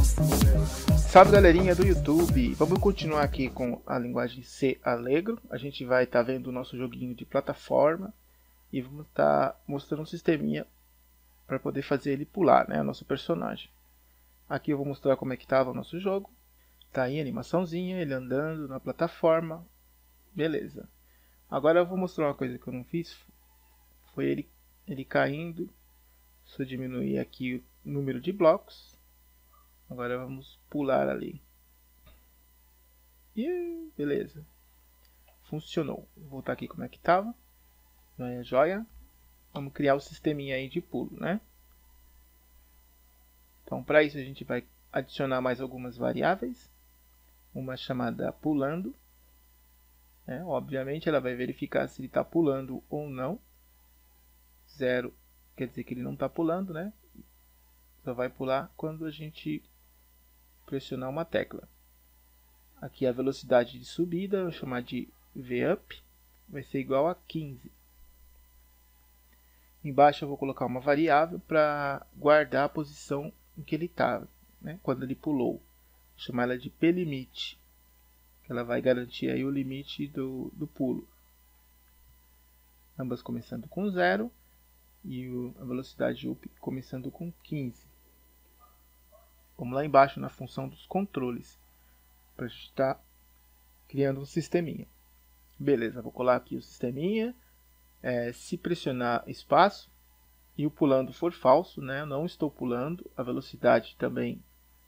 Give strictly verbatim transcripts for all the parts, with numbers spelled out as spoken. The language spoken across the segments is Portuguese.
Salve galerinha do YouTube, vamos continuar aqui com a linguagem C Allegro. A gente vai estar tá vendo o nosso joguinho de plataforma e vamos estar tá mostrando um sisteminha para poder fazer ele pular, né, o nosso personagem. Aqui eu vou mostrar como é que estava o nosso jogo. Tá aí a animaçãozinha, ele andando na plataforma, beleza. Agora eu vou mostrar uma coisa que eu não fiz, foi ele, ele caindo. Se eu diminuir aqui o número de blocos, agora vamos pular ali. E beleza. Funcionou. Vou voltar aqui como é que estava. Joia, joia. Vamos criar o sisteminha aí de pulo, né? Então, para isso a gente vai adicionar mais algumas variáveis. Uma chamada pulando. Né? Obviamente ela vai verificar se ele está pulando ou não. Zero quer dizer que ele não está pulando, né? Só vai pular quando a gente pressionar uma tecla. Aqui a velocidade de subida, eu vou chamar de vup, vai ser igual a quinze. Embaixo eu vou colocar uma variável para guardar a posição em que ele estava, né, quando ele pulou. Vou chamar ela de plimit, que ela vai garantir aí o limite do, do pulo. Ambas começando com zero e o, a velocidade up começando com quinze. Vamos lá embaixo na função dos controles, para a gente estar tá criando um sisteminha. Beleza, vou colar aqui o sisteminha. É, se pressionar espaço e o pulando for falso, né, eu não estou pulando, a velocidade também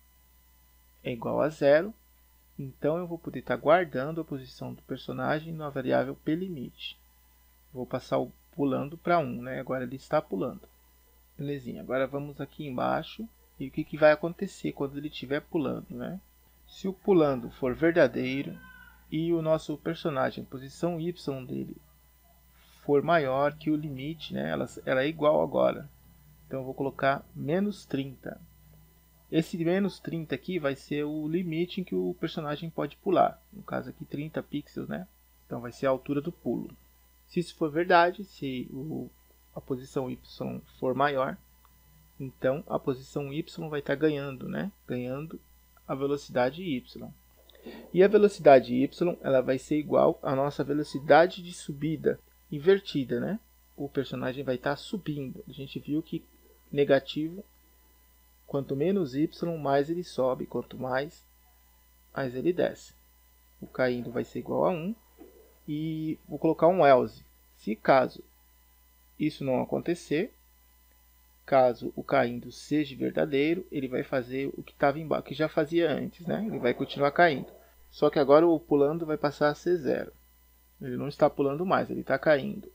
é igual a zero. Então eu vou poder estar tá guardando a posição do personagem na variável plimit. Vou passar o pulando para um, né, agora ele está pulando. Belezinha, agora vamos aqui embaixo. E o que, que vai acontecer quando ele estiver pulando, né? Se o pulando for verdadeiro e o nosso personagem, a posição Y dele, for maior que o limite, né? Ela, ela é igual agora. Então eu vou colocar menos trinta. Esse menos trinta aqui vai ser o limite em que o personagem pode pular. No caso aqui trinta pixels, né? Então vai ser a altura do pulo. Se isso for verdade, se o, a posição Y for maior, então a posição Y vai estar ganhando, né? Ganhando a velocidade Y. E a velocidade Y ela vai ser igual à nossa velocidade de subida invertida, né? O personagem vai estar subindo. A gente viu que negativo, quanto menos Y, mais ele sobe. Quanto mais, mais ele desce. O caindo vai ser igual a um. E vou colocar um else. Se caso isso não acontecer, caso o caindo seja verdadeiro, ele vai fazer o que estava embaixo, que já fazia antes, né? Ele vai continuar caindo. Só que agora o pulando vai passar a ser zero. Ele não está pulando mais, ele está caindo.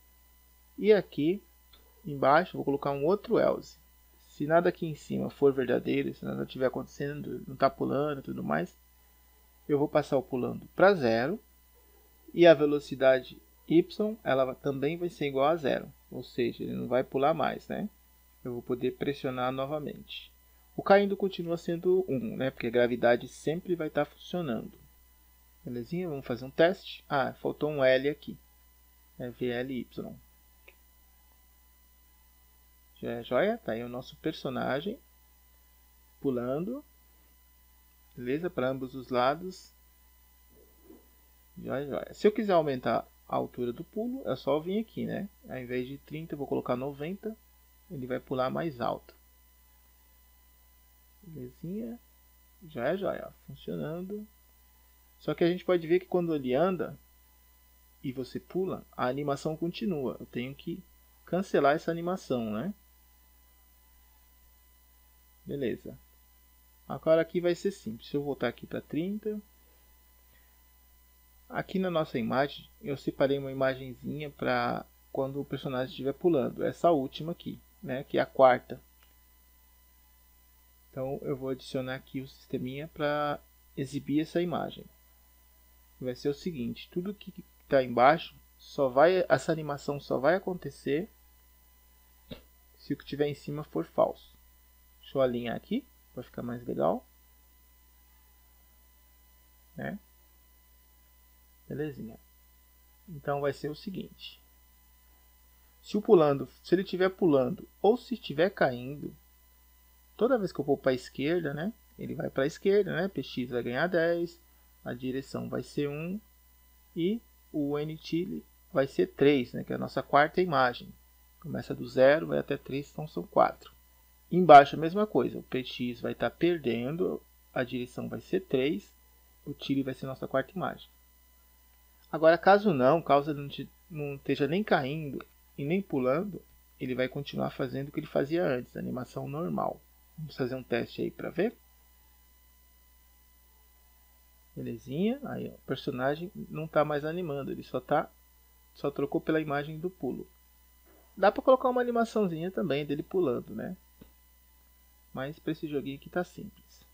E aqui embaixo vou colocar um outro else. Se nada aqui em cima for verdadeiro, se nada estiver acontecendo, não está pulando e tudo mais, eu vou passar o pulando para zero. E a velocidade Y ela também vai ser igual a zero. Ou seja, ele não vai pular mais, né? Eu vou poder pressionar novamente. O caindo continua sendo um, né? Porque a gravidade sempre vai estar funcionando. Belezinha? Vamos fazer um teste. Ah, faltou um L aqui. É V L Y. Já é joia? Tá aí o nosso personagem pulando. Beleza? Para ambos os lados. Joia, joia. Se eu quiser aumentar a altura do pulo, é só vir aqui, né? Ao invés de trinta, eu vou colocar noventa. Ele vai pular mais alto. Belezinha? Já é joia. Funcionando. Só que a gente pode ver que quando ele anda e você pula, a animação continua. Eu tenho que cancelar essa animação, né? Beleza. Agora aqui vai ser simples. Se eu voltar aqui para trinta. Aqui na nossa imagem, eu separei uma imagenzinha para quando o personagem estiver pulando. Essa última aqui, né? Que é a quarta. Então eu vou adicionar aqui o sisteminha para exibir essa imagem. Vai ser o seguinte, tudo que está embaixo, só vai, essa animação só vai acontecer se o que estiver em cima for falso. Deixa eu alinhar aqui, para ficar mais legal. Né? Belezinha. Então vai ser o seguinte. Se o pulando, se ele estiver pulando ou se estiver caindo, toda vez que eu vou para a esquerda, né, ele vai para a esquerda, né? Px vai ganhar dez, a direção vai ser um e o ntil vai ser três, né? Que é a nossa quarta imagem. Começa do zero, vai até três, então são quatro. Embaixo a mesma coisa, o Px vai estar perdendo, a direção vai ser três, o tilde vai ser nossa quarta imagem. Agora, caso não, caso ele não esteja nem caindo e nem pulando, ele vai continuar fazendo o que ele fazia antes, a animação normal. Vamos fazer um teste aí para ver. Belezinha, aí ó, o personagem não está mais animando, ele só tá, só trocou pela imagem do pulo. Dá para colocar uma animaçãozinha também dele pulando, né? Mas para esse joguinho aqui tá simples.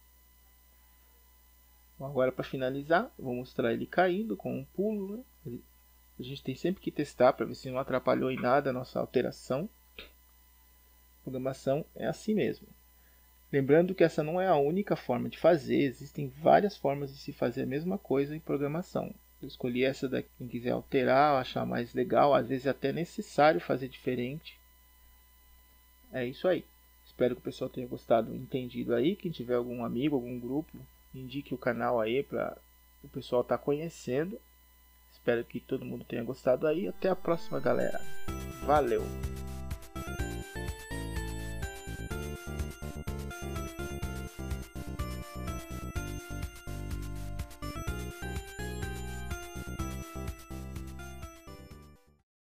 Bom, agora para finalizar, eu vou mostrar ele caindo com um pulo, né? Ele, a gente tem sempre que testar para ver se não atrapalhou em nada a nossa alteração. A programação é assim mesmo. Lembrando que essa não é a única forma de fazer, existem várias formas de se fazer a mesma coisa em programação. Eu escolhi essa daqui, quem quiser alterar, achar mais legal, às vezes é até necessário fazer diferente. É isso aí. Espero que o pessoal tenha gostado, entendido aí. Quem tiver algum amigo, algum grupo, indique o canal aí para o pessoal estar conhecendo. Espero que todo mundo tenha gostado aí. Até a próxima, galera. Valeu!